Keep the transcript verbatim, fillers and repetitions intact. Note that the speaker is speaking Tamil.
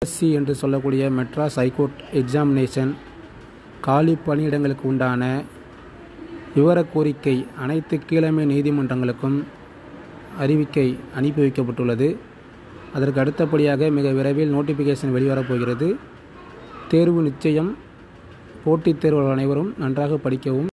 எஸ்சி என்று சொல்லக்கூடிய மெட்ராஸ் ஹைகோர்ட் எக்ஸாமினேஷன் காலி பணியிடங்களுக்கு உண்டான விவர கோரிக்கை அனைத்து கீழமை நீதிமன்றங்களுக்கும் அறிவிக்கை அனுப்பி வைக்கப்பட்டுள்ளது. அதற்கு அடுத்தபடியாக மிக விரைவில் நோட்டிஃபிகேஷன் வெளிவரப் போகிறது. தேர்வு நிச்சயம். போட்டித் தேர்வுகள் அனைவரும் நன்றாக படிக்கவும்.